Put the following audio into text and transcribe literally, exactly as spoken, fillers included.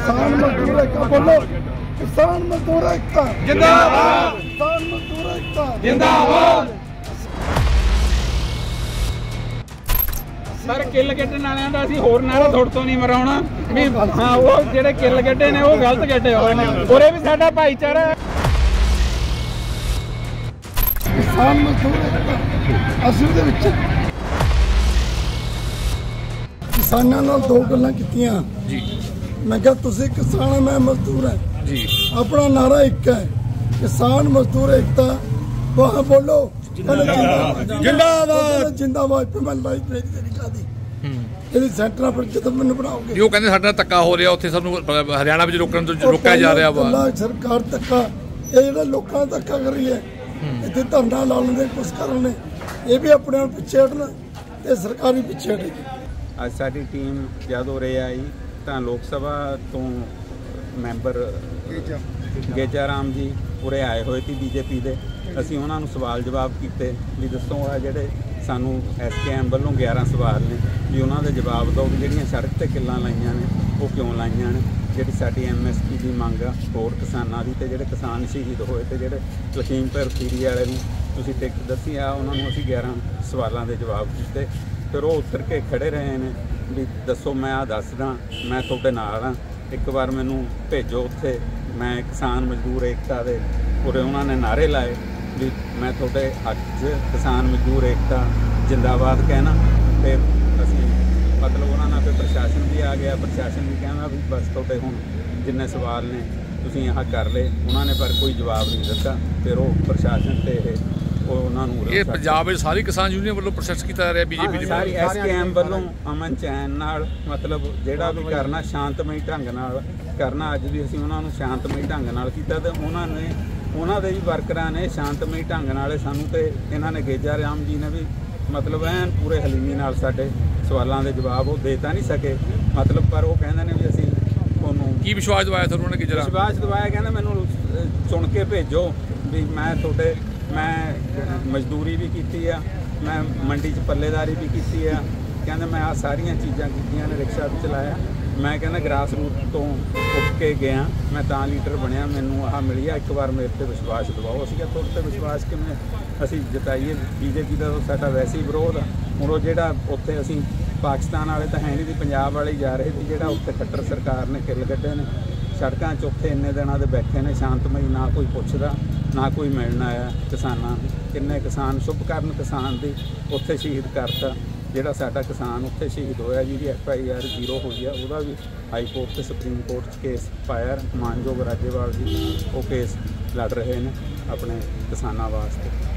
किसान मजदूर एकता बोलो, किसान मजदूर एकता जिंदाबाद, किसान मजदूर एकता जिंदाबाद। सर किल कड्ढण वालिਆਂ ਦਾ ਅਸੀਂ ਹੋਰ ਨਾਰਾ ਤੁਹਾਡੇ ਤੋਂ ਨਹੀਂ ਮਰਾਉਣਾ ਵੀ ਹਾਂ ਉਹ ਜਿਹੜੇ ਕਿਲ ਕੱਢੇ ਨੇ ਉਹ ਗਲਤ ਕੱਢੇ ਹੋਏ ਨੇ ਉਰੇ ਵੀ ਸਾਡਾ ਭਾਈਚਾਰਾ किसान मजदूर एकता ਅਸਲ ਦੇ ਵਿੱਚ ਕਿਸਾਨਾਂ ਨਾਲ ਦੋ ਗੱਲਾਂ ਕੀਤੀਆਂ जी ਮੈਂ ਕਿਹਾ ਤੁਸੀਂ ਕਿਸਾਨ ਆ ਮੈਂ ਮਜ਼ਦੂਰ ਹਾਂ जी ਆਪਣਾ ਨਾਰਾ ਇੱਕ ਹੈ ਕਿਸਾਨ ਮਜ਼ਦੂਰ एकता ਵਾਹ ਬੋਲੋ ਜਿੰਦਾਬਾਦ जिंदाबाद। ਜਿੰਦਾਬਾਦ ਤੇ ਮੈਂ ਲਾਈ ਤੇਰੀ ਤੇਰੀ ਕਾਦੀ ਇਹਦੀ ਸੈਂਟਰਾਂ ਪਰ ਜਦੋਂ ਮੈਨੂੰ ਬਣਾਓਗੇ ਜੀ ਉਹ ਕਹਿੰਦੇ ਸਾਡੇ ਨਾਲ ਧੱਕਾ ਹੋ ਰਿਹਾ ਉੱਥੇ ਸਾਨੂੰ ਹਰਿਆਣਾ ਵਿੱਚ ਰੋਕਣ ਤੋਂ ਰੋਕਿਆ ਜਾ ਰਿਹਾ ਵਾ ਗੱਲਾਂ ਸਰਕਾਰ ਧੱਕਾ ਇਹ ਜਿਹੜਾ ਲੋਕਾਂ ਦਾ ਧੱਕਾ ਕਰ ਰਹੀ ਹੈ ਇੱਥੇ ਧਰਨਾ ਲਾਉਣ ਦੇ ਕੁਛ ਕਰਨ ਨੇ ਇਹ ਵੀ ਆਪਣੇ ਆਪ ਪਿੱਛੇ ਹਟਣਾ ਤੇ ਸਰਕਾਰ ਵੀ ਪਿੱਛੇ ਹਟੇਗੀ। ਅੱਜ ਸਾਡੀ ਟੀਮ ਜਦ ਉਰੇ ਆਈ ਤਾਂ ਲੋਕ ਸਭਾ ਤੋਂ ਮੈਂਬਰ ਗੇਜਾ ਰਾਮ ਜੀ ਉਰੇ ਆਏ ਹੋਏ ਸੀ ਬੀਜੇਪੀ ਦੇ। ਅਸੀਂ ਉਹਨਾਂ ਨੂੰ ਸਵਾਲ ਜਵਾਬ ਕੀਤੇ ਵੀ ਦੱਸੋ ਆ ਜਿਹੜੇ ਸਾਨੂੰ ਐਸ ਕੇ ਐਮ ਵੱਲੋਂ ਗਿਆਰਾਂ ਸਵਾਲ ਨੇ ਵੀ ਉਹਨਾਂ ਦੇ ਜਵਾਬ ਦਿਓ ਵੀ ਜਿਹੜੀਆਂ ਸੜਕ ਤੇ ਕਿੱਲਾਂ ਲਾਈਆਂ ਨੇ ਉਹ ਕਿਉਂ ਲਾਈਆਂ ਨੇ, ਜਿਹੜੀ ਸਾਡੀ ਐਮ ਐਸ ਪੀ ਦੀ ਮੰਗ ਆ ਹੋਰ ਕਿਸਾਨਾਂ ਦੀ ਤੇ ਜਿਹੜੇ ਕਿਸਾਨ ਸ਼ਹੀਦ ਹੋਏ ਤੇ ਜਿਹੜੇ ਲਖੀਮਪੁਰ ਖੀਰੀ ਵਾਲੇ ਨੂੰ ਤੁਸੀਂ ਟਿਕਟ ਦੱਸੀ ਆ ਉਹਨਾਂ ਨੂੰ ਅਸੀਂ ਗਿਆਰਾਂ ਸਵਾਲਾਂ ਦੇ ਜਵਾਬ ਦਿੱਤੇ। ਫਿਰ ਉਹ ਉਤਰ ਕੇ ਖੜੇ ਰਹੇ ਨੇ ਵੀ ਦੱਸੋ ਮੈਂ ਆ ਦੱਸਦਾ ਮੈਂ ਤੁਹਾਡੇ ਨਾਲ ਹਾਂ ਇੱਕ ਵਾਰ ਮੈਨੂੰ ਭੇਜੋ ਉੱਥੇ ਮੈਂ ਕਿਸਾਨ ਮਜ਼ਦੂਰ ਏਕਤਾ ਦੇ ਉਰੇ ਉਹਨਾਂ ਨੇ ਨਾਅਰੇ ਲਾਏ ਵੀ ਮੈਂ ਤੁਹਾਡੇ ਹੱਕ 'ਚ ਕਿਸਾਨ ਮਜ਼ਦੂਰ ਏਕਤਾ ਜਿੰਦਾਬਾਦ ਕਹਿਣਾ ਤੇ ਅਸੀਂ ਮਤਲਬ ਉਹਨਾਂ ਨਾਲ ਫਿਰ ਪ੍ਰਸ਼ਾਸਨ ਵੀ ਆ ਗਿਆ ਪ੍ਰਸ਼ਾਸਨ ਵੀ ਕਹਿੰਦਾ ਵੀ ਬਸ ਤੁਹਾਡੇ ਹੁਣ ਜਿੰਨੇ ਸਵਾਲ ਨੇ ਤੁਸੀਂ ਆਹ ਕਰ ਲਏ ਉਹਨਾਂ ਨੇ ਪਰ ਕੋਈ ਜਵਾਬ ਨਹੀਂ ਦਿੱਤਾ। ਫਿਰ ਉਹ ਪ੍ਰਸ਼ਾਸਨ ਤੇ ਇਹ ਉਹ ਉਹਨਾਂ ਨੂੰ ਇਹ ਪੰਜਾਬ ਵਿੱਚ ਸਾਰੀ ਕਿਸਾਨ ਯੂਨੀਅਨ ਵੱਲੋਂ ਪ੍ਰੋਸੈਸ ਕੀਤਾ ਜਾ ਰਿਹਾ ਬੀਜੇਪੀ ਦੀ ਸਾਰੀ ਐਸ ਕੇ ਐਮ ਵੱਲੋਂ ਅਮਨ ਚੈਨ ਨਾਲ ਮਤਲਬ ਜਿਹੜਾ ਵੀ ਕਰਨਾ ਸ਼ਾਂਤਮਈ ਢੰਗ ਨਾਲ ਕਰਨਾ। ਅੱਜ ਵੀ ਅਸੀਂ ਉਹਨਾਂ ਨੂੰ ਸ਼ਾਂਤਮਈ ਢੰਗ ਨਾਲ ਕੀਤਾ ਤੇ ਉਹਨਾਂ ਨੇ ਉਹਨਾਂ ਦੇ ਵੀ ਵਰਕਰਾਂ ਨੇ ਸ਼ਾਂਤਮਈ ਢੰਗ ਨਾਲ ਸਾਨੂੰ ਤੇ ਇਹਨਾਂ ਨੇ ਗੇਜਾ ਰਾਮ ਜੀ ਨੇ ਵੀ ਮਤਲਬ ਐਨ ਪੂਰੇ ਹਲੀਮੀ ਨਾਲ ਸਾਡੇ ਸਵਾਲਾਂ ਦੇ ਜਵਾਬ ਉਹ ਦੇ ਤਾਂ ਨਹੀਂ ਸਕੇ ਮਤਲਬ ਪਰ ਉਹ ਕਹਿੰਦੇ ਨੇ ਵੀ ਅਸੀਂ ਤੁਹਾਨੂੰ ਕੀ ਵਿਸ਼ਵਾਸ ਦਿਵਾਇਆ ਤੁਹਾਨੂੰ ਉਹਨਾਂ ਨੇ ਕਿ ਜਰਾ ਵਿਸ਼ਵਾਸ ਦਿਵਾਇਆ ਕਹਿੰਦਾ ਮੈਨੂੰ ਚੁਣ ਕੇ ਭੇਜੋ ਵੀ ਮੈਂ ਤੁਹਾਡੇ ਮੈਂ ਮਜ਼ਦੂਰੀ ਵੀ ਕੀਤੀ ਆ ਮੈਂ ਮੰਡੀ 'ਚ ਪੱਲੇਦਾਰੀ ਵੀ ਕੀਤੀ ਆ ਕਹਿੰਦਾ ਮੈਂ ਆ ਸਾਰੀਆਂ ਚੀਜ਼ਾਂ ਕੀਤੀਆਂ ਨੇ ਰਿਕਸ਼ਾ ਵੀ ਚਲਾਇਆ ਮੈਂ ਕਹਿੰਦਾ ਗ੍ਰਾਸ ਰੂਟ ਤੋਂ ਉੱਠ ਕੇ ਗਿਆ ਮੈਂ ਤਾਂ ਲੀਡਰ ਬਣਿਆ ਮੈਨੂੰ ਆਹ ਮਿਲਿਆ ਇੱਕ ਵਾਰ ਮੇਰੇ ਤੇ ਵਿਸ਼ਵਾਸ ਦਿਵਾਓ। ਅਸੀਂ ਕਿਹਾ ਤੁਹਾਡੇ ਤੇ ਵਿਸ਼ਵਾਸ ਕਿਵੇਂ ਅਸੀਂ ਜਤਾਈਏ ਬੀਜੇਪੀ ਦਾ ਸਾਡਾ ਵੈਸੇ ਹੀ ਵਿਰੋਧ ਆ। ਹੁਣ ਉਹ ਜਿਹੜਾ ਉੱਥੇ ਅਸੀਂ ਪਾਕਿਸਤਾਨ ਵਾਲੇ ਤਾਂ ਹੈ ਨਹੀਂ ਸੀ ਪੰਜਾਬ ਵਾਲੇ ਜਾ ਰਹੇ ਸੀ ਜਿਹੜਾ ਉੱਥੇ ਖੱਟਰ ਸਰਕਾਰ ਨੇ ਕਿੱਲ ਕੱਢੇ ਨੇ ਸੜਕਾਂ 'ਚ ਉੱਥੇ ਇੰਨੇ ਦਿਨਾਂ ਦੇ ਬੈਠੇ ਨੇ ਸ਼ਾਂਤਮਈ ਨਾ ਕੋਈ ਪੁੱਛਦਾ ਨਾ ਕੋਈ ਮਿਲਣ ਆਇਆ ਕਿਸਾਨਾਂ ਨੂੰ ਕਿੰਨੇ ਕਿਸਾਨ ਸ਼ੁਭਕਰਨ ਕਿਸਾਨ ਦੀ ਉੱਥੇ ਸ਼ਹੀਦ ਕਰਤਾ ਜਿਹੜਾ ਸਾਡਾ ਕਿਸਾਨ ਉੱਥੇ ਸ਼ਹੀਦ ਹੋਇਆ ਜਿਹਦੀ ਐਫ ਆਈ ਆਰ ਜ਼ੀਰੋ ਹੋਈ ਆ ਉਹਦਾ ਵੀ ਹਾਈ ਕੋਰਟ ਤੇ ਸੁਪਰੀਮ ਕੋਰਟ 'ਚ ਕੇਸ ਪਾਇਆ ਮਾਨਯੋਗ ਰਾਜੇਵਾਲ ਜੀ ਉਹ ਕੇਸ ਲੜ ਰਹੇ ਨੇ ਆਪਣੇ ਕਿਸਾਨਾਂ ਵਾਸਤੇ।